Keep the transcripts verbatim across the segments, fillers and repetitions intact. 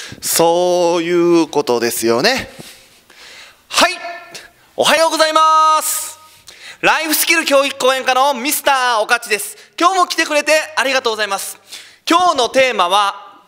そういうことですよね。はい、おはようございます。ライフスキル教育講演家のミスターおかちです。今日も来てくれてありがとうございます。今日のテーマは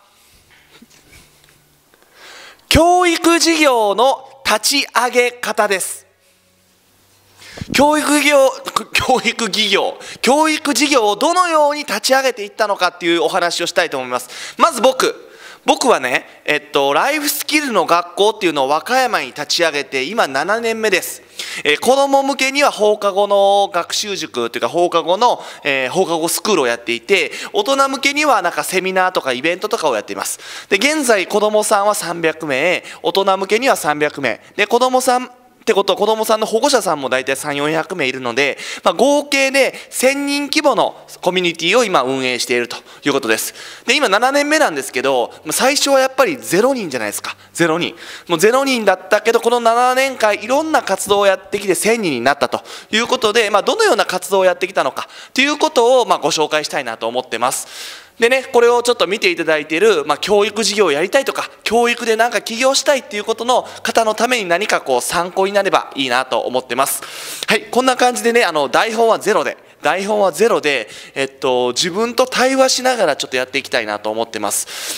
教育事業の立ち上げ方です。教育業、教育事業、教育事業をどのように立ち上げていったのかっていうお話をしたいと思います。まず僕、僕はね、えっと、ライフスキルの学校っていうのを和歌山に立ち上げて今ななねんめです。えー、子ども向けには放課後の学習塾というか放課後の、えー、放課後スクールをやっていて、大人向けにはなんかセミナーとかイベントとかをやっています。で、現在子どもさんはさんびゃくめい、大人向けにはさんびゃくめいで、子どもさんってことは子どもさんの保護者さんも大体さんびゃく、よんひゃくめいいるので、まあ、合計でせんにん規模のコミュニティを今運営しているということです。で、今ななねんめなんですけど、最初はやっぱりゼロにんじゃないですか。ゼロにん。もうゼロにんだったけど、このななねんかんいろんな活動をやってきてせんにんになったということで、まあ、どのような活動をやってきたのかということをまあご紹介したいなと思ってます。でね、これをちょっと見ていただいている、まあ、教育事業をやりたいとか教育で何か起業したいっていうことの方のために何かこう参考になればいいなと思ってます。はい、こんな感じでね、あの台本はゼロで台本はゼロで、えっと、自分と対話しながらちょっとやっていきたいなと思ってます。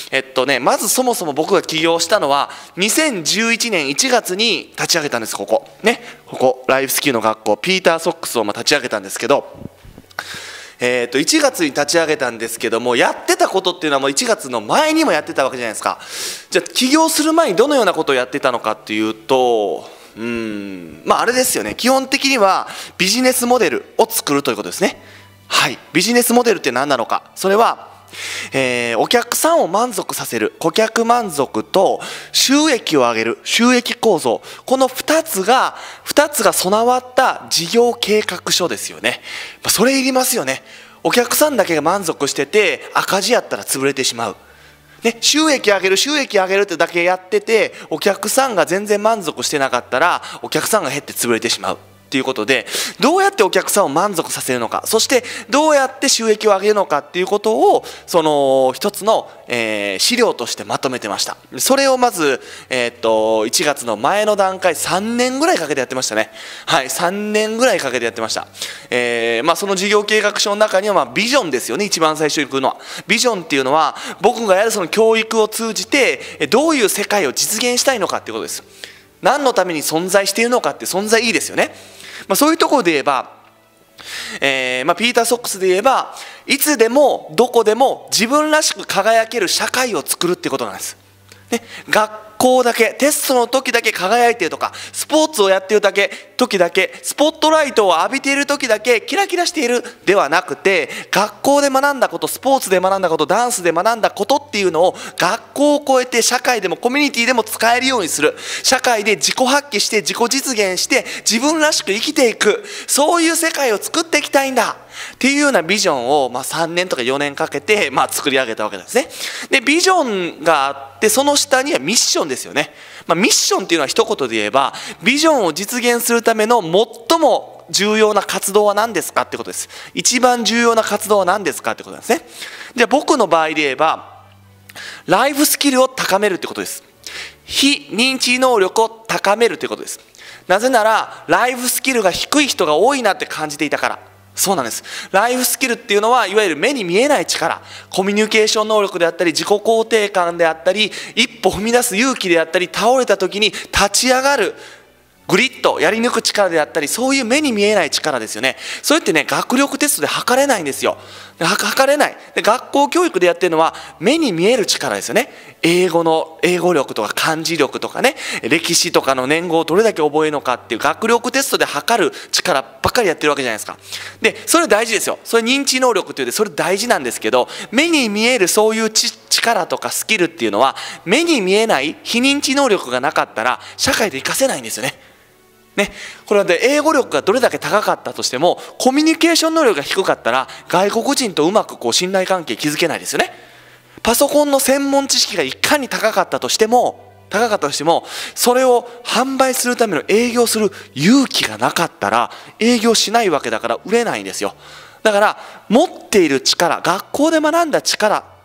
えっとね、まずそもそも僕が起業したのはにせんじゅういちねんいちがつに立ち上げたんです。ここね、ここライフスキルの学校ピーターソックスをまあ立ち上げたんですけど、えー、といちがつに立ち上げたんですけども、やってたことっていうのはもういちがつの前にもやってたわけじゃないですか。じゃあ起業する前にどのようなことをやってたのかっていうと、うーんまああれですよね、基本的にはビジネスモデルを作るということですね。はい、ビジネスモデルって何なのか。それはえー、お客さんを満足させる顧客満足と収益を上げる収益構造、このふたつがふたつが備わった事業計画書ですよね。それいりますよね。お客さんだけが満足してて赤字やったら潰れてしまう、ね、収益上げる収益上げるってだけやっててお客さんが全然満足してなかったらお客さんが減って潰れてしまうということで、どうやってお客さんを満足させるのか、そしてどうやって収益を上げるのかっていうことをその一つの、えー、資料としてまとめてました。それをまず、えー、っといちがつの前の段階さんねんぐらいかけてやってましたね。はい、さんねんぐらいかけてやってました。えーまあ、その事業計画書の中には、まあ、ビジョンですよね。一番最初に来るのはビジョンっていうのは、僕がやるその教育を通じてどういう世界を実現したいのかっていうことです。何のために存在しているのかって存在いいですよね。まあ、そういうところで言えば、えーまあ、ピーターソックスで言えば、いつでもどこでも自分らしく輝ける社会を作るっていうことなんです、ね、学校だけテストの時だけ輝いているとか、スポーツをやっているだけ時だけスポットライトを浴びている時だけキラキラしているではなくて、学校で学んだこと、スポーツで学んだこと、ダンスで学んだことっていうのを学校を超えて社会でもコミュニティでも使えるようにする、社会で自己発揮して自己実現して自分らしく生きていく、そういう世界を作っていきたいんだっていうようなビジョンを、まあ、さんねんとかよねんかけて、まあ、作り上げたわけなんですね。でビジョンがあって、その下にはミッションですよね。まあ、ミッションっていうのは一言で言えば、ビジョンを実現するための最も重要な活動は何ですかってことです。一番重要な活動は何ですかってことなんですね。じゃあ僕の場合で言えば、ライフスキルを高めるってことです。非認知能力を高めるということです。なぜならライフスキルが低い人が多いなって感じていたから。そうなんです。ライフスキルっていうのはいわゆる目に見えない力、コミュニケーション能力であったり自己肯定感であったり一歩踏み出す勇気であったり倒れた時に立ち上がるグリッとやり抜く力であったり、そういう目に見えない力ですよね。それってね、学力テストで測れないんですよ。測れない。で学校教育でやってるのは目に見える力ですよね。英語の英語力とか漢字力とかね、歴史とかの年号をどれだけ覚えるのかっていう学力テストで測る力ばっかりやってるわけじゃないですか。でそれ大事ですよ。それ認知能力っていうでそれ大事なんですけど、目に見えるそういうち力とかスキルっていうのは目に見えない非認知能力がなかったら社会で活かせないんですよね。ね、これはで英語力がどれだけ高かったとしてもコミュニケーション能力が低かったら外国人とうまくこう信頼関係築けないですよね。パソコンの専門知識がいかに高かったとしても高かったとしてもそれを販売するための営業する勇気がなかったら営業しないわけだから売れないんですよ。だから持っている力、学校で学んだ力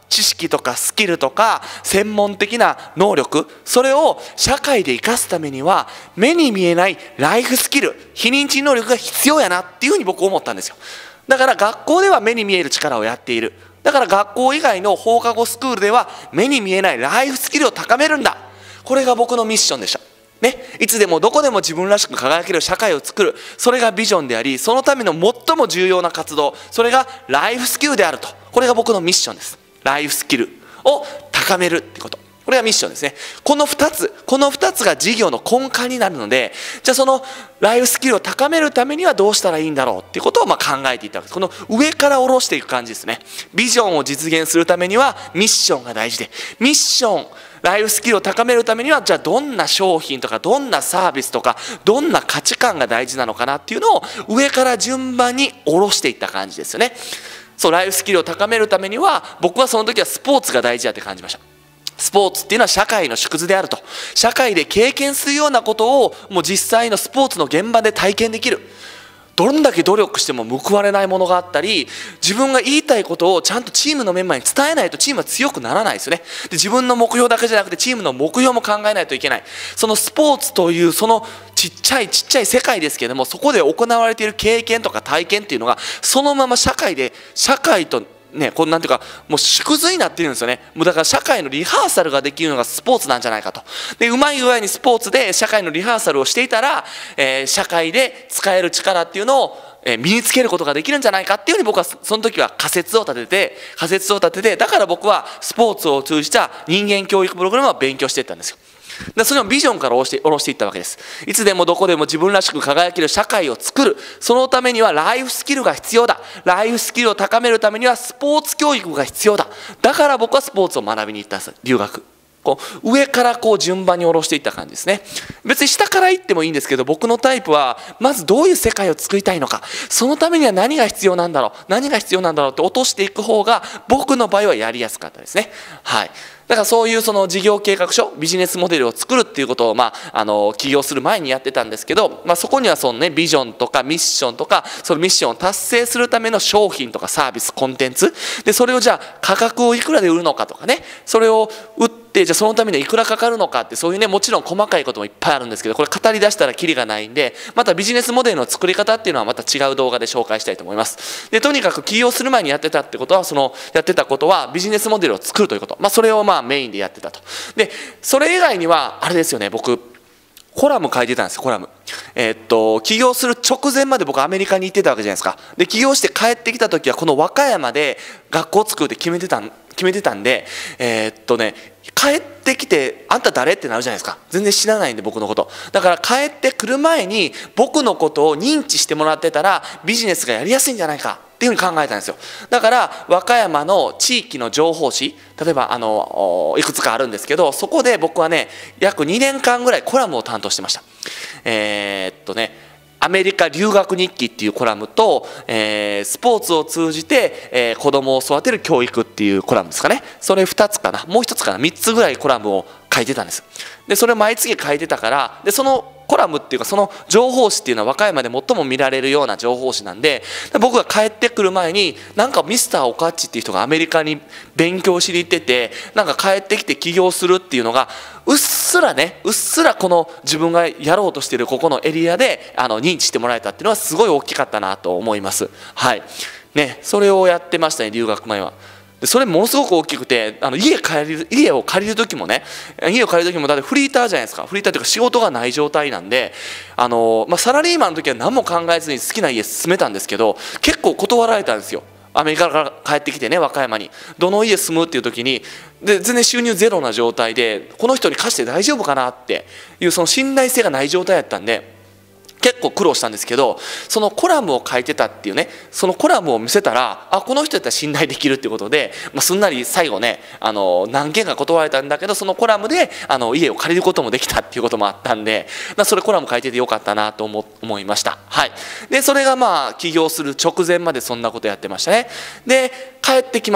知識とかスキルとか専門的な能力、それを社会で生かすためには目に見えないライフスキル、非認知能力が必要やなっていうふうに僕思ったんですよ。だから学校では目に見える力をやっている。だから学校以外の放課後スクールでは目に見えないライフスキルを高めるんだ。これが僕のミッションでした。ね、いつでもどこでも自分らしく輝ける社会を作る、それがビジョンであり、そのための最も重要な活動、それがライフスキルであると。これが僕のミッションです。ライフスキルを高めるってこと、これがミッションですね。このふたつ、このふたつが事業の根幹になるので、じゃあそのライフスキルを高めるためにはどうしたらいいんだろうっていうことをまあ考えていったわけです。この上から下ろしていく感じですね。ビジョンを実現するためにはミッションが大事で、ミッションライフスキルを高めるためには、じゃあどんな商品とかどんなサービスとかどんな価値観が大事なのかなっていうのを上から順番に下ろしていった感じですよね。そう、ライフスキルを高めるためには僕はその時はスポーツが大事だって感じました。スポーツっていうのは社会の縮図であると。社会で経験するようなことをもう実際のスポーツの現場で体験できる。どんだけ努力しても報われないものがあったり、自分が言いたいことをちゃんとチームのメンバーに伝えないとチームは強くならないですよね。で、自分の目標だけじゃなくてチームの目標も考えないといけない。そのスポーツというそのちっちゃいちっちゃい世界ですけれども、そこで行われている経験とか体験っていうのがそのまま社会で社会とね、こんなんていうかもう縮図になっているんですよね。もうだから社会のリハーサルができるのがスポーツなんじゃないかと。で、うまい具合にスポーツで社会のリハーサルをしていたら、えー、社会で使える力っていうのを身につけることができるんじゃないかっていうふうに僕はその時は仮説を立てて仮説を立ててだから僕はスポーツを通じた人間教育プログラムを勉強していったんですよ。でそれをビジョンから下ろして下ろしていったわけです。いつでもどこでも自分らしく輝ける社会を作る、そのためにはライフスキルが必要だ。ライフスキルを高めるためにはスポーツ教育が必要だ。だから僕はスポーツを学びに行ったんです。留学、こう上からこう順番に下ろしていった感じですね。別に下から行ってもいいんですけど、僕のタイプはまずどういう世界を作りたいのか、そのためには何が必要なんだろう何が必要なんだろうって落としていく方が僕の場合はやりやすかったですね。はい。だからそういうその事業計画書、ビジネスモデルを作るっていうことをまああの起業する前にやってたんですけど、まあ、そこにはそのねビジョンとかミッションとか、そのミッションを達成するための商品とかサービス、コンテンツで、それをじゃあ価格をいくらで売るのかとかね、それを売ってじゃあそのためにいくらかかるのかって、そういうねもちろん細かいこともいっぱいあるんですけど、これ語り出したらキリがないんで、またビジネスモデルの作り方っていうのはまた違う動画で紹介したいと思います。でとにかく起業する前にやってたってことは、そのやってたことはビジネスモデルを作るということ、まあ、それをまあメインでやってたと。でそれ以外にはあれですよね、僕コラム書いてたんですよ。コラムえー、っと起業する直前まで僕アメリカに行ってたわけじゃないですか。で起業して帰ってきた時はこの和歌山で学校を作るって決めてたん決めてたんで、えー、っとね帰ってきてあんた誰ってなるじゃないですか。全然知らないんで僕のこと。だから帰ってくる前に僕のことを認知してもらってたらビジネスがやりやすいんじゃないかっていうふうに考えたんですよ。だから和歌山の地域の情報誌、例えばあのいくつかあるんですけど、そこで僕はね約にねんかんぐらいコラムを担当してました。えー、っとねアメリカ留学日記っていうコラムと、えー、スポーツを通じて、えー、子供を育てる教育っていうコラムですかね。それふたつかな、もうひとつかな、みっつぐらいコラムを書いてたんです。でそれを毎月書いてたから、でそのコラムっていうかその情報誌っていうのは和歌山で最も見られるような情報誌なんで、僕が帰ってくる前になんかミスターオカッチっていう人がアメリカに勉強しに行ってて、なんか帰ってきて起業するっていうのがうっすらねうっすらこの自分がやろうとしているここのエリアであの認知してもらえたっていうのはすごい大きかったなと思います。はいね、それをやってましたね、留学前は。でそれものすごく大きくて、あの 家, 帰る家を借りる時もね家を借りる時もだってフリーターじゃないですか。フリーターっていうか仕事がない状態なんで、あの、まあ、サラリーマンの時は何も考えずに好きな家住めたんですけど、結構断られたんですよ。アメリカから帰ってきてね、和歌山にどの家住むっていう時にで全然収入ゼロな状態で、この人に貸して大丈夫かなっていうその信頼性がない状態だったんで結構苦労したんですけど、そのコラムを書いてたっていうね、そのコラムを見せたら、あこの人やったら信頼できるっていうことで、まあ、すんなり最後ねあの何件か断られたんだけど、そのコラムであの家を借りることもできたっていうこともあったんで、まあ、それコラム書いててよかったなと 思, 思いました。はい、でそれがまあ起業する直前までそんなことやってましたね。で帰ってきました。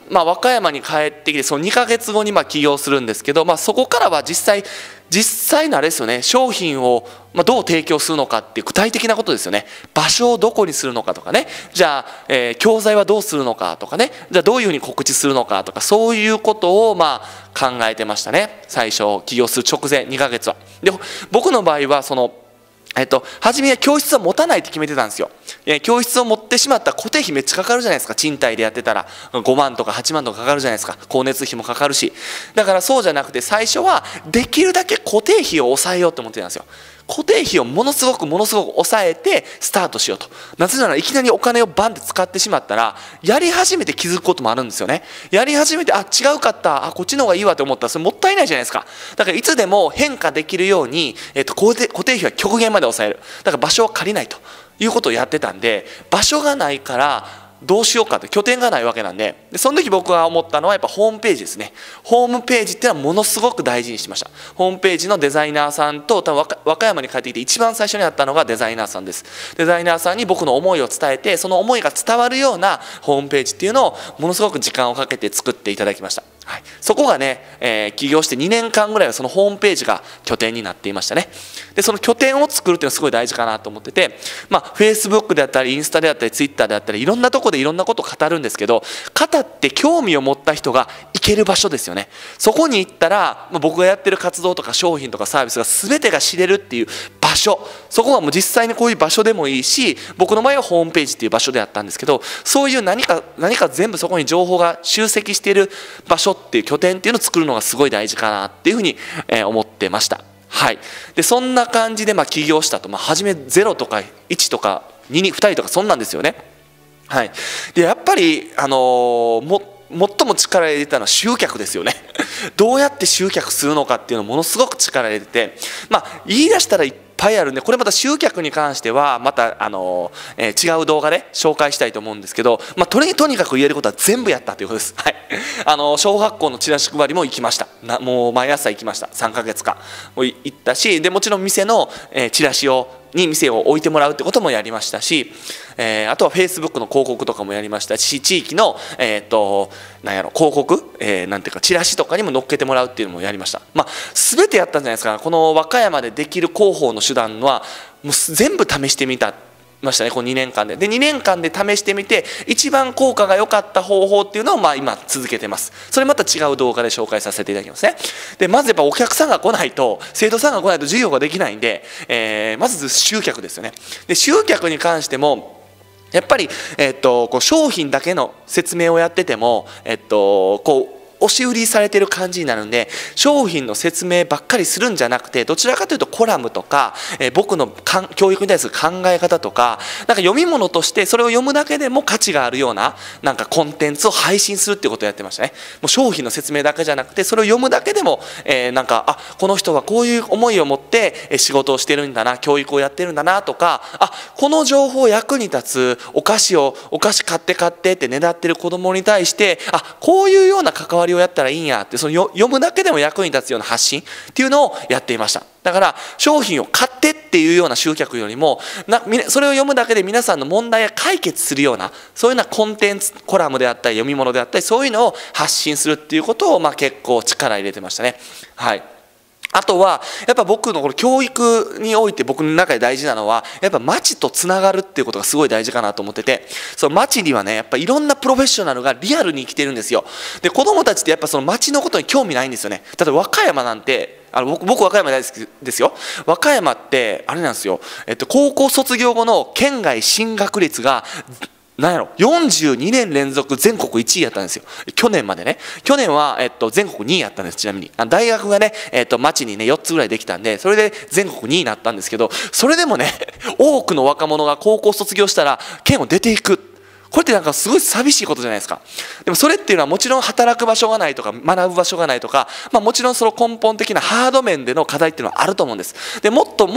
まあ、和歌山に帰ってきてそのにかげつごにまあ起業するんですけど、まあ、そこからは実際実際のあれですよね、商品をまあどう提供するのかっていう具体的なことですよね。場所をどこにするのかとかね、じゃあ、えー、教材はどうするのかとかね、じゃあどういうふうに告知するのかとか、そういうことをまあ考えてましたね、最初起業する直前にかげつは。で僕の場合はそのえっと、初めは教室を持たないって決めてたんですよ。教室を持ってしまったら固定費めっちゃかかるじゃないですか。賃貸でやってたらごまんとかはちまんとかかかるじゃないですか。光熱費もかかるし。だからそうじゃなくて、最初はできるだけ固定費を抑えようと思ってたんですよ。固定費をものすごくものすごく抑えてスタートしようと。なぜならいきなりお金をバンって使ってしまったら、やり始めて気づくこともあるんですよね。やり始めて、あ、違うかった、あ、こっちの方がいいわって思ったらそれもったいないじゃないですか。だからいつでも変化できるように、えっと、固定、固定費は極限まで抑える。だから場所を借りないということをやってたんで、場所がないからどうしようかって、拠点がないわけなんで、でその時僕が思ったのはやっぱホームページですね。ホームページっていうのはものすごく大事にしました。ホームページのデザイナーさんと、多分和歌山に帰ってきて一番最初に会ったのがデザイナーさんです。デザイナーさんに僕の思いを伝えて、その思いが伝わるようなホームページっていうのをものすごく時間をかけて作っていただきました。はい、そこがね、えー、起業してにねんかんぐらいはそのホームページが拠点になっていましたね。でその拠点を作るっていうのはすごい大事かなと思ってて、まあ、Facebook であったりインスタであったり Twitter であったりいろんなとこでいろんなことを語るんですけど、語って興味を持った人が行ける場所ですよね。そこに行ったら、まあ、僕がやってる活動とか商品とかサービスが全てが知れるっていう場所、そこはもう実際にこういう場所でもいいし、僕の場合はホームページっていう場所であったんですけど、そういう何か何か全部そこに情報が集積している場所っていう拠点っていうのを作るのがすごい大事かなっていうふうに思ってました。はい、でそんな感じでまあ起業したと、まあ、初めゼロとかいちとかににふたりとかそんなんですよね。はい、でやっぱり、あのー、も最も力入れたのは集客ですよね。どうやって集客するのかっていうのをものすごく力入れてて、まあ言い出したらいっぱいあるんで、これまた集客に関してはまた、あの、えー、違う動画で紹介したいと思うんですけど、まあ、とにとにかく言えることは全部やったということです。はい、あの小学校のチラシ配りも行きました。なもう毎朝行きました。さんかげつかんも行ったし、でもちろん店の、えー、チラシをに店を置いてもらうってこともやりましたし、えー、あとはフェイスブックの広告とかもやりましたし、地域の、えー、となんやろ広告、えー、なんていうかチラシとかにも載っけてもらうっていうのもやりました。まあ全てやったんじゃないですか。この和歌山でできる広報の手段はもう全部試してみたましたね、このにねんかんで。でにねんかんで試してみて一番効果が良かった方法っていうのをまあ今続けてます。それまた違う動画で紹介させていただきますね。でまずやっぱお客さんが来ないと、生徒さんが来ないと授業ができないんで、えー、まず集客ですよね。で集客に関してもやっぱり、えっと、こう商品だけの説明をやってても、えっと、こう押し売りされてる感じになるんで、商品の説明ばっかりするんじゃなくて、どちらかというとコラムとか、えー、僕のかん教育に対する考え方とか、なんか読み物としてそれを読むだけでも価値があるようななんかコンテンツを配信するっていうことをやってましたね。もう商品の説明だけじゃなくて、それを読むだけでも、えー、なんかあこの人はこういう思いを持って仕事をしてるんだな、教育をやってるんだなとか、あこの情報役に立つお菓子をお菓子買って買ってってねだってる子供に対して、あこういうような関わりをやったらいいんやって、その読むだけでも役に立つような発信っていうのをやっていました。だから商品を買ってっていうような集客よりもな、それを読むだけで皆さんの問題を解決するような、そういうようなコンテンツコラムであったり読み物であったり、そういうのを発信するっていうことをまあ結構力入れてましたね。はい、あとはやっぱ僕のこの教育において僕の中で大事なのは、やっぱ町とつながるっていうことがすごい大事かなと思ってて、その町にはねやっぱいろんなプロフェッショナルがリアルに生きてるんですよ。で子供たちってやっぱその町のことに興味ないんですよね。例えば和歌山なんて、あの 僕, 僕和歌山大好きですよ。和歌山ってあれなんですよ、えっと、高校卒業後の県外進学率がなんやろよんじゅうにねん連続全国いちいやったんですよ、去年までね。去年は、えっと、全国にいやったんです。ちなみに大学がね、えっと、町にねよっつぐらいできたんで、それで全国にいになったんですけど、それでもね多くの若者が高校卒業したら県を出ていく。これってなんかすごい寂しいことじゃないですか。でもそれっていうのはもちろん働く場所がないとか学ぶ場所がないとか、まあ、もちろんその根本的なハード面での課題っていうのはあると思うんです。でもっともっと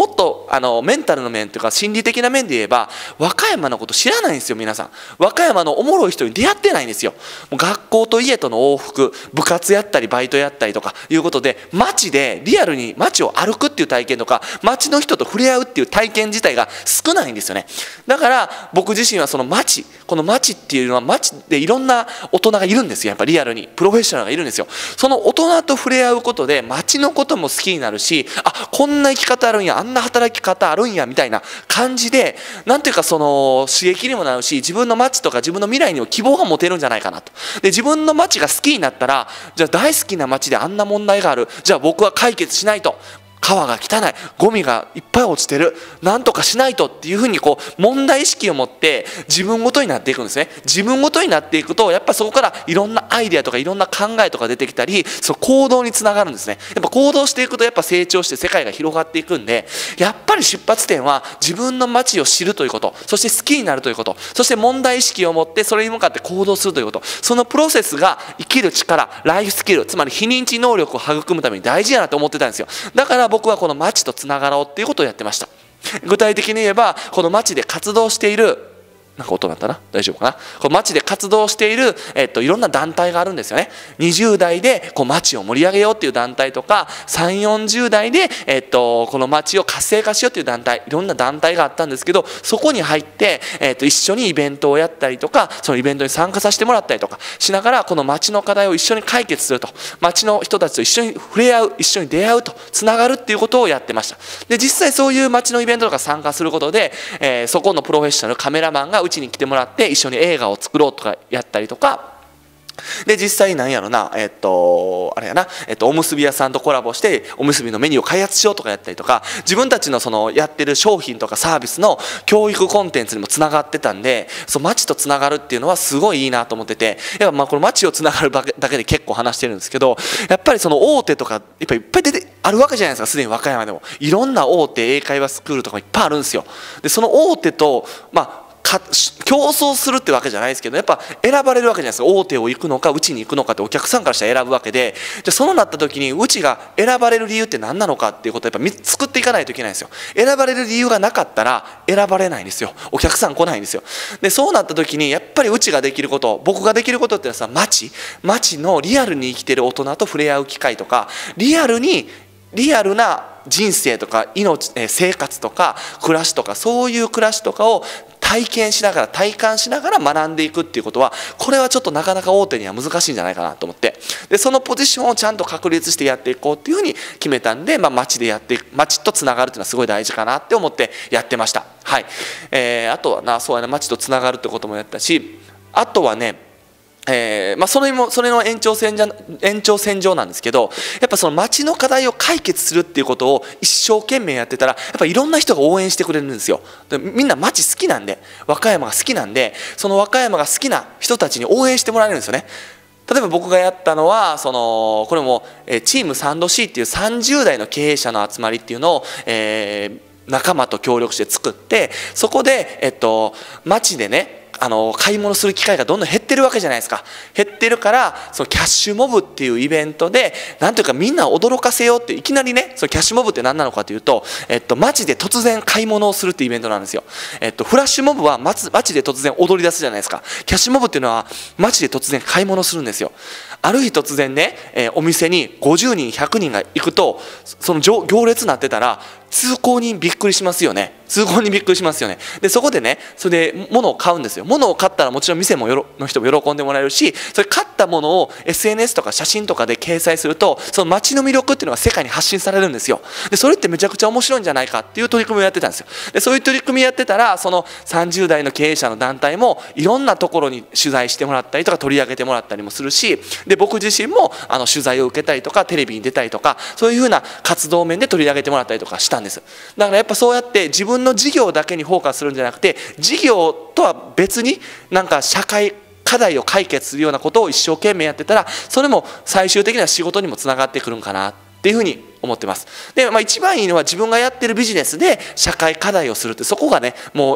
あのメンタルの面というか心理的な面で言えば和歌山のこと知らないんですよ。皆さん和歌山のおもろい人に出会ってないんですよ。もう学校と家との往復、部活やったりバイトやったりとかいうことで、街でリアルに街を歩くっていう体験とか街の人と触れ合うっていう体験自体が少ないんですよね。だから僕自身はその街、この街っていうのは街でいろんな大人がいるんですよ。やっぱリアルにプロフェッショナルがいるんですよ。その大人と触れ合うことで街のことも好きになるし、あ、こんな生き方あるんや、あんな働き方あるんやみたいな感じで、なんていうかその刺激にもなるし、自分の街とか自分の未来にも希望が持てるんじゃないかなと。で自分の街が好きになったら、じゃあ大好きな街であんな問題がある、じゃあ僕は解決しないと。川が汚い、ゴミがいっぱい落ちてる、なんとかしないとっていうふうにこう問題意識を持って自分ごとになっていくんですね。自分ごとになっていくとやっぱそこからいろんなアイデアとかいろんな考えとか出てきたり、その行動につながるんですね。やっぱ行動していくとやっぱ成長して世界が広がっていくんで、やっぱり出発点は自分の街を知るということ、そして好きになるということ、そして問題意識を持ってそれに向かって行動するということ、そのプロセスが生きる力、ライフスキル、つまり非認知能力を育むために大事だなと思ってたんですよ。だから僕はこの街とつながろうっていうことをやってました。具体的に言えばこの街で活動している、なんか音鳴ったな、大丈夫かな。この街で活動している、えっと、いろんな団体があるんですよね。にじゅう代でこう街を盛り上げようっていう団体とか、さんじゅう、よんじゅう代で、えっと、この街を活性化しようっていう団体、いろんな団体があったんですけど、そこに入って、えっと、一緒にイベントをやったりとか、そのイベントに参加させてもらったりとかしながら、この街の課題を一緒に解決すると、街の人たちと一緒に触れ合う、一緒に出会うと、つながるっていうことをやってました。で実際そういう街のイベントとか参加することで、えー、そこのプロフェッショナルカメラマンがうちに来てもらって一緒に映画を作ろうとかやったりとか、で実際なんやろな、えっとあれやな、えっとおむすび屋さんとコラボしておむすびのメニューを開発しようとかやったりとか、自分たちのそのやってる商品とかサービスの教育コンテンツにもつながってたんで、そう街とつながるっていうのはすごいいいなと思ってて、やっぱまあこの街をつながるだけで結構話してるんですけど、やっぱりその大手とかやっぱいっぱい出てあるわけじゃないですか。すでに和歌山でもいろんな大手英会話スクールとかいっぱいあるんですよ。でその大手とまあか競争するってわけじゃないですけど、やっぱ選ばれるわけじゃないですか。大手を行くのかうちに行くのかってお客さんからしたら選ぶわけで、じゃあそうなった時にうちが選ばれる理由って何なのかっていうことをやっぱ作っていかないといけないんですよ。選ばれる理由がなかったら選ばれないんですよ。お客さん来ないんですよ。でそうなった時にやっぱりうちができること、僕ができることっていうのはさ、街街のリアルに生きてる大人と触れ合う機会とか、リアルにリアルな人生とか命、生活とか暮らしとか、そういう暮らしとかを体験しながら体感しながら学んでいくっていうことは、これはちょっとなかなか大手には難しいんじゃないかなと思って、でそのポジションをちゃんと確立してやっていこうっていうふうに決めたんで、まあ、街でやっていく、街とつながるっていうのはすごい大事かなって思ってやってました。はい、えー、あとはな、そうやな、街とつながるってこともやったし、あとはね、えーまあ、それもそれの延長線じゃ延長線上なんですけど、やっぱその街の課題を解決するっていうことを一生懸命やってたら、やっぱいろんな人が応援してくれるんですよ。でみんな街好きなんで、和歌山が好きなんで、その和歌山が好きな人たちに応援してもらえるんですよね。例えば僕がやったのは、そのこれもチーム スリーシー っていうさんじゅう代の経営者の集まりっていうのを、えー、仲間と協力して作って、そこで、えっと、街でね、あの買い物する機会がどんどん減ってるわけじゃないですか。減ってるから、そのキャッシュモブっていうイベントで、なんていうかみんなを驚かせようって、いきなりね、そのキャッシュモブって何なのかというと、えっと街で突然買い物をするっていうイベントなんですよ。えっとフラッシュモブは街で突然踊り出すじゃないですか。キャッシュモブっていうのは街で突然買い物するんですよ。ある日突然ね、えー、お店にごじゅうにんひゃくにんが行くと、その行列になってたら通行人びっくりしますよね。通行人びっくりしますよね。でそこでね、それで物を買うんですよ。物を買ったらもちろん店もよろの人も喜んでもらえるし、それ買ったものを エスエヌエス とか写真とかで掲載すると、その街の魅力っていうのが世界に発信されるんですよ。でそれってめちゃくちゃ面白いんじゃないかっていう取り組みをやってたんですよ。でそういう取り組みやってたら、そのさんじゅう代の経営者の団体もいろんなところに取材してもらったりとか取り上げてもらったりもするし、で僕自身もあの取材を受けたりとかテレビに出たりとか、そういうふうな活動面で取り上げてもらったりとかしたんです。だからやっぱそうやって自分の事業だけにフォーカスするんじゃなくて、事業とは別になんか社会課題を解決するようなことを一生懸命やってたら、それも最終的には仕事にもつながってくるんかなっていうふうに思ってます。で、まあ、一番いいのは自分がやってるビジネスで社会課題をするって、そこがねもう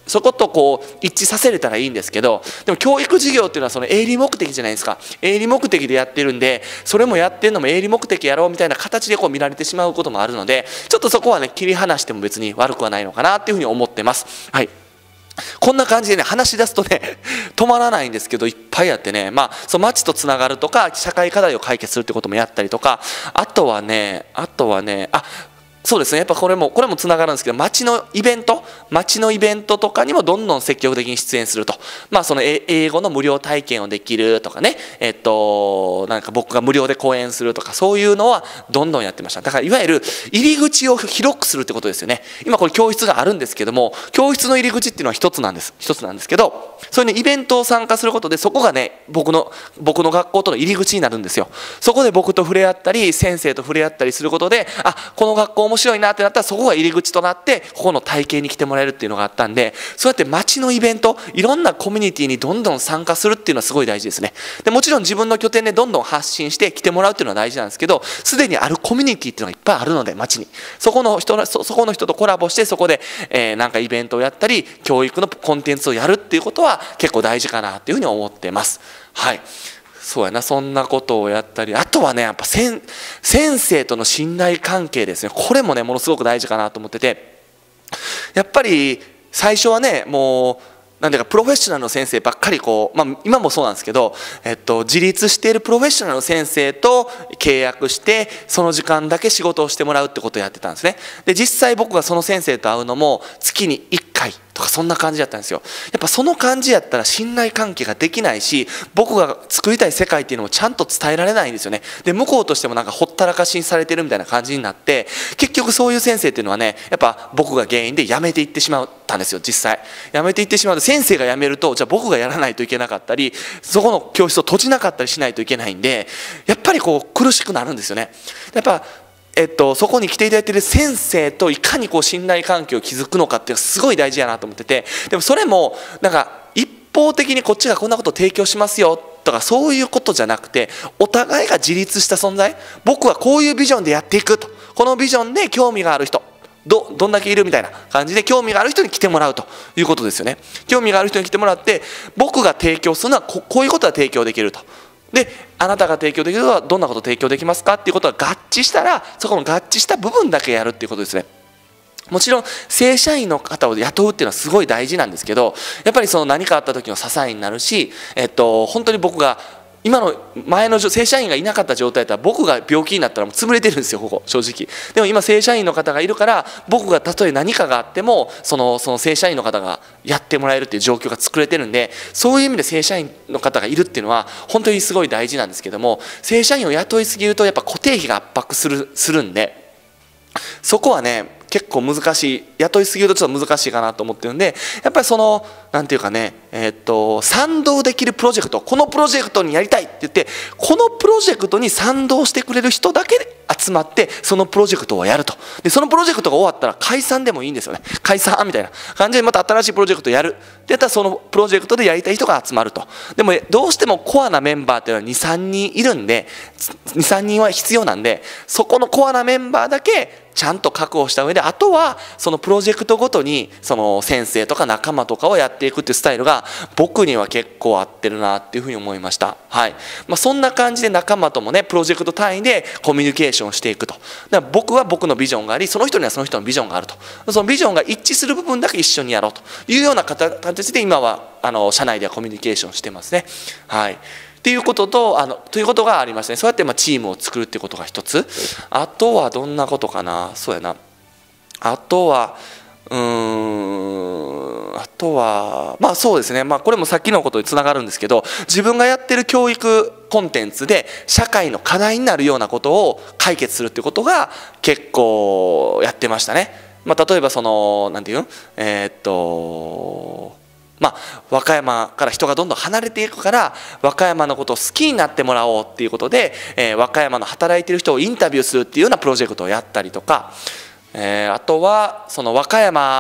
そことこう一致させれたらいいんですけど、でも教育事業っていうのはその営利目的じゃないですか。営利目的でやってるんで、それもやってるのも営利目的やろうみたいな形でこう見られてしまうこともあるので、ちょっとそこはね切り離しても別に悪くはないのかなっていうふうに思ってます。はい、こんな感じでね話し出すとね止まらないんですけど、いっぱいあってね、まあその町とつながるとか社会課題を解決するってこともやったりとか、あとはねあとはねあそうですね、やっぱこれもこれもつながるんですけど、町のイベント町のイベントとかにもどんどん積極的に出演すると、まあその英語の無料体験をできるとかね、えっとなんか僕が無料で講演するとか、そういうのはどんどんやってました。だからいわゆる入り口を広くするってことですよね。今これ教室があるんですけども、教室の入り口っていうのは一つなんです一つなんですけど、そういうねイベントを参加することで、そこがね僕の僕の学校との入り口になるんですよ。そこで僕と触れ合ったり先生と触れ合ったりすることで、あこの学校面白いなってなったら、そこが入り口となってここの体験に来てもらえるっていうのがあったんで、そうやって町のイベント、いろんなコミュニティにどんどん参加するっていうのはすごい大事ですね。でもちろん自分の拠点でどんどん発信して来てもらうっていうのは大事なんですけど、すでにあるコミュニティっていうのがいっぱいあるので、町にそこの人そそこの人とコラボして、そこで、えー、なんかイベントをやったり教育のコンテンツをやるっていうことは結構大事かなっていうふうに思ってます。はい、そうやな、そんなことをやったり、あとはねやっぱ先生との信頼関係ですね。これもねものすごく大事かなと思ってて、やっぱり最初はねもうなんていうかプロフェッショナルの先生ばっかりこう、まあ、今もそうなんですけど、えっと、自立しているプロフェッショナルの先生と契約してその時間だけ仕事をしてもらうってことをやってたんですね。で実際僕がその先生と会うのも月にいっかいとかそんな感じだったんですよ。やっぱその感じやったら信頼関係ができないし、僕が作りたい世界っていうのもちゃんと伝えられないんですよね。で向こうとしてもなんかほったらかしにされてるみたいな感じになって、結局そういう先生っていうのはねやっぱ僕が原因で辞めていってしまったんですよ。実際辞めていってしまうと、先生が辞めるとじゃあ僕がやらないといけなかったり、そこの教室を閉じなかったりしないといけないんで、やっぱりこう苦しくなるんですよね。やっぱえっと、そこに来ていただいている先生といかにこう信頼関係を築くのかっていうのがすごい大事やなと思ってて、でもそれもなんか一方的にこっちがこんなことを提供しますよとかそういうことじゃなくて、お互いが自立した存在、僕はこういうビジョンでやっていくと、このビジョンで興味がある人 ど, どんだけいるみたいな感じで興味がある人に来てもらうということですよね。興味がある人に来てもらって、僕が提供するのは こ, こういうことは提供できると。であなたが提供できるのはどんなことを提供できますかっていうことが合致したら、そこの合致した部分だけやるっていうことですね。もちろん正社員の方を雇うっていうのはすごい大事なんですけど、やっぱりその何かあった時の支えになるし、えっと、本当に僕が今の前の正社員がいなかった状態だったら、僕が病気になったらもう潰れてるんですよここ正直。でも今正社員の方がいるから、僕がたとえ何かがあってもそのその正社員の方がやってもらえるっていう状況が作れてるんで、そういう意味で正社員の方がいるっていうのは本当にすごい大事なんですけども、正社員を雇いすぎるとやっぱ固定費が圧迫するするんで、そこはね結構難しい、雇いすぎるとちょっと難しいかなと思ってるんで、やっぱりそのなんていうかね、えー、っと賛同できるプロジェクト、このプロジェクトにやりたいって言って、このプロジェクトに賛同してくれる人だけで集まってそのプロジェクトをやると。でそのプロジェクトが終わったら解散でもいいんですよね。解散みたいな感じでまた新しいプロジェクトやるってやったら、そのプロジェクトでやりたい人が集まると。でもどうしてもコアなメンバーっていうのはにさんにんいるんで、にさんにんは必要なんで、そこのコアなメンバーだけちゃんと確保した上で、あとはそのプロジェクトごとにその先生とか仲間とかをやっていくっていうスタイルが僕には結構合ってるなっていうふうに思いました。はい、まあ、そんな感じで仲間ともねプロジェクト単位でコミュニケーションしていくと。だから僕は僕のビジョンがあり、その人にはその人のビジョンがあると。そのビジョンが一致する部分だけ一緒にやろうというような形で今はあの社内ではコミュニケーションしてますね。はい、っていうこととあのということがありましたね。そうやってまあチームを作るっていうことが一つ。あとはどんなことかな。そうやな。あとはうーんあとはまあそうですね、まあ、これもさっきのことにつながるんですけど、自分がやってる教育コンテンツで社会の課題になるようなことを解決するっていうことが結構やってましたね。まあ、例えばそのなんていうのえー、っとまあ、和歌山から人がどんどん離れていくから、和歌山のことを好きになってもらおうっていうことで、えー、和歌山の働いてる人をインタビューするっていうようなプロジェクトをやったりとか、えー、あとはその和歌山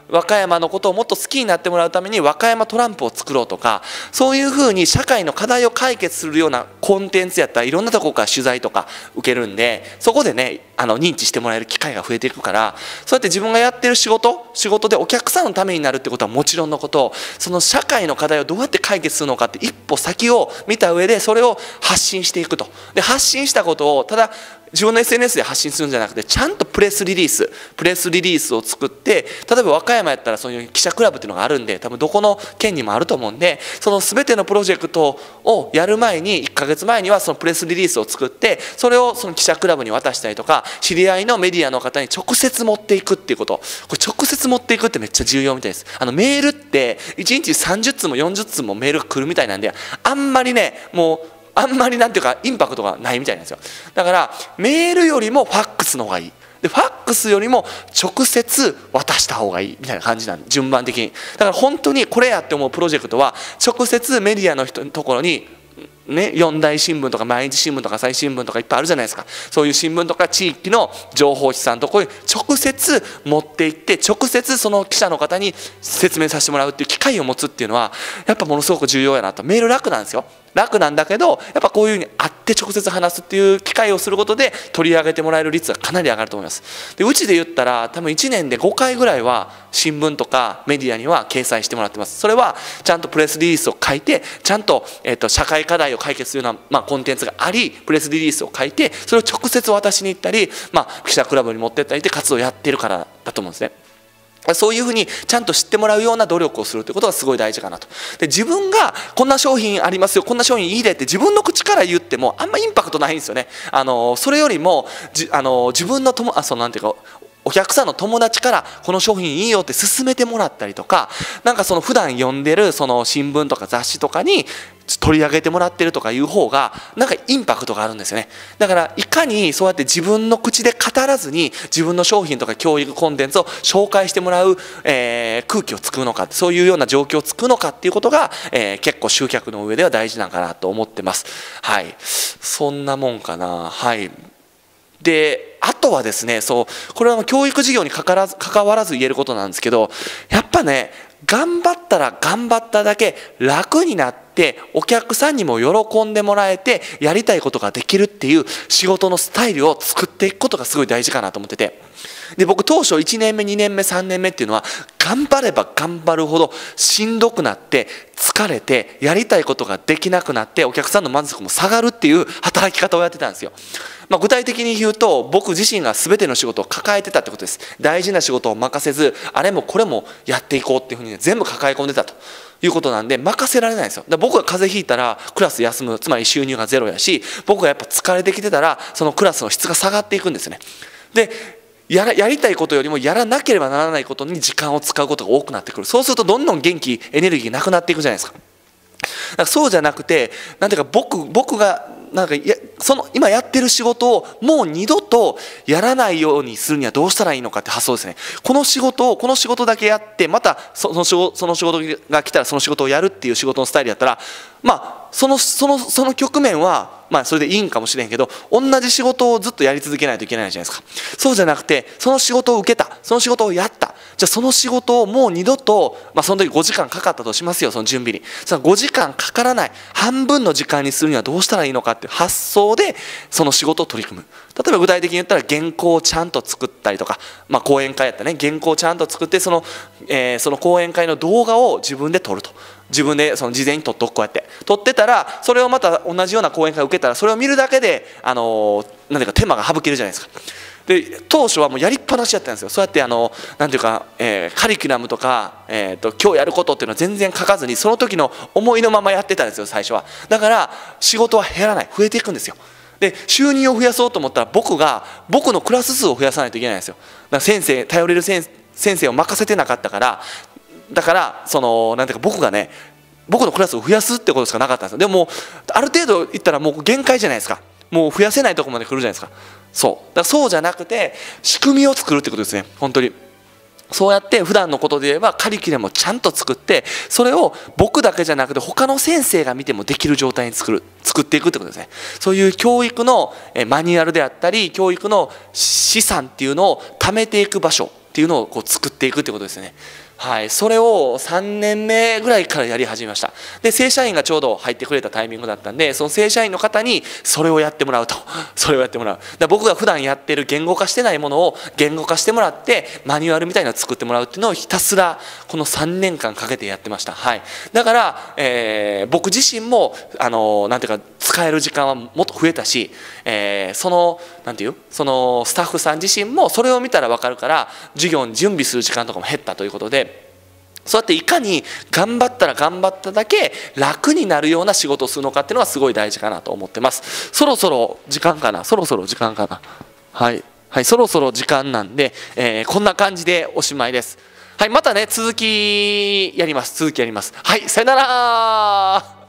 和歌山のことをもっと好きになってもらうために和歌山トランプを作ろうとか、そういうふうに社会の課題を解決するようなコンテンツやったらいろんなところから取材とか受けるんで、そこでねあの認知してもらえる機会が増えていくから、そうやって自分がやってる仕事仕事でお客さんのためになるってことはもちろんのこと、その社会の課題をどうやって解決するのかって一歩先を見た上でそれを発信していくと。で発信したことをただ自分の エスエヌエス で発信するんじゃなくて、ちゃんとプレスリリースプレスリリースを作って、例えば和歌山やったらそういう記者クラブっていうのがあるんで、多分どこの県にもあると思うんで、その全てのプロジェクトをやる前にいっかげつまえにはそのプレスリリースを作って、それをその記者クラブに渡したりとか、知り合いのメディアの方に直接持っていくっていうこと、これ直接持っていくってめっちゃ重要みたいです。あのメールっていちにちさんじゅっつうもよんじゅっつうもメールが来るみたいなんで、あんまりねもうあんまりなんていうかインパクトがないみたいなんですよ。だからメールよりもファックスの方がいい。でファックスよりも直接渡した方がいいみたいな感じなんで、順番的に。だから本当にこれやって思うプロジェクトは直接メディアの人のところにね、四大新聞とか毎日新聞とか朝日新聞とかいっぱいあるじゃないですか。そういう新聞とか地域の情報誌さんのところに直接持って行って、直接その記者の方に説明させてもらうっていう機会を持つっていうのはやっぱものすごく重要やなと。メール楽なんですよ、楽なんだけど、やっぱこういうふうに会って直接話すっていう機会をすることで取り上げてもらえる率がかなり上がると思います。でうちで言ったら多分いちねんでごかいぐらいは新聞とかメディアには掲載してもらってます。それはちゃんとプレスリリースを書いて、ちゃんと、えーと社会課題を解決するような、まあ、コンテンツがあり、プレスリリースを書いてそれを直接渡しに行ったり、まあ、記者クラブに持ってったりで活動をやってるからだと思うんですね。そういうふうにちゃんと知ってもらうような努力をするということがすごい大事かなと。で自分がこんな商品ありますよ、こんな商品いいでって自分の口から言ってもあんまインパクトないんですよね。あのそれよりもじあの自分のともあそのなんていうかお客さんの友達からこの商品いいよって勧めてもらったりとか、なんかその普段読んでるその新聞とか雑誌とかに取り上げてもらってるとかいう方がなんかインパクトがあるんですよね。だからいかにそうやって自分の口で語らずに自分の商品とか教育コンテンツを紹介してもらう、えー、空気を作るのか、そういうような状況を作るのかっていうことが、えー、結構集客の上では大事なんかなと思ってます。はい、そんなもんかな。はい。であとはですね、そうこれは教育事業にかからず関わらず言えることなんですけど、やっぱね頑張ったら頑張っただけ楽になってお客さんにも喜んでもらえてやりたいことができるっていう仕事のスタイルを作っていくことがすごい大事かなと思ってて、で僕当初いちねんめにねんめさんねんめっていうのは頑張れば頑張るほどしんどくなって疲れてやりたいことができなくなってお客さんの満足も下がるっていう働き方をやってたんですよ。まあ、具体的に言うと僕自身が全ての仕事を抱えてたってことです。大事な仕事を任せずあれもこれもやっていこうっていうふうに、ね、全部抱え込んでたということなんで任せられないんですよ。だから僕が風邪ひいたらクラス休む、つまり収入がゼロやし、僕がやっぱ疲れてきてたらそのクラスの質が下がっていくんですよね。でやらやりたいことよりもやらなければならないことに時間を使うことが多くなってくる。そうするとどんどん元気エネルギーなくなっていくじゃないですか。だからそうじゃなくて、なんていうか僕僕がなんかやその今やってる仕事をもう二度とやらないようにするにはどうしたらいいのかって発想ですね。この仕事をこの仕事だけやってまたその仕事その仕事が来たらその仕事をやるっていう仕事のスタイルやったら、まあそのそのその局面はまあそれでいいんかもしれんけど、同じ仕事をずっとやり続けないといけないじゃないですか。そうじゃなくてその仕事を受けた、その仕事をやった、じゃあその仕事をもう二度と、まあ、その時ごじかんかかったとしますよ、その準備に。そのごじかんかからない半分の時間にするにはどうしたらいいのかっていう発想でその仕事を取り組む。例えば具体的に言ったら原稿をちゃんと作ったりとか、まあ、講演会やったらね原稿をちゃんと作ってその、えー、その講演会の動画を自分で撮ると。自分でその事前に撮っとく、こうやって撮ってたらそれをまた同じような講演会を受けたらそれを見るだけであのなんていうか手間が省けるじゃないですか。で当初はもうやりっぱなしやったんですよ。そうやってあのなんていうか、えー、カリキュラムとか、えー、と今日やることっていうのは全然書かずにその時の思いのままやってたんですよ最初は。だから仕事は減らない、増えていくんですよ。で収入を増やそうと思ったら僕が僕のクラス数を増やさないといけないんですよ。だから先生頼れる先生を任せてなかったから、だからそのなんていうか僕がね僕のクラスを増やすってことしかなかったんですよ。でもある程度いったらもう限界じゃないですか。もう増やせないところまで来るじゃないですか。そうだからそうじゃなくて仕組みを作るってことですね。本当にそうやって普段のことで言えばカリキュラムをちゃんと作って、それを僕だけじゃなくて他の先生が見てもできる状態に作る作っていくってことですね。そういう教育のマニュアルであったり教育の資産っていうのを貯めていく場所っっていうのをこう作っていくってことですね。はい、それをさんねんめぐらいからやり始めました。で正社員がちょうど入ってくれたタイミングだったんで、その正社員の方にそれをやってもらうとそれをやってもらう。だから僕が普段やってる言語化してないものを言語化してもらってマニュアルみたいなのを作ってもらうっていうのをひたすらこのさんねんかんかけてやってました。はい、だから、えー、僕自身もあのなんていうか使える時間はもっと増えたし、えー、そのなんていうそのスタッフさん自身もそれを見たら分かるから授業に準備する時間とかも減ったということで、そうやっていかに頑張ったら頑張っただけ楽になるような仕事をするのかっていうのがすごい大事かなと思ってます。そろそろ時間かなそろそろ時間かなはい、はい、そろそろ時間なんで、えー、こんな感じでおしまいです。はい、またね続きやります続きやります。はい、さよなら。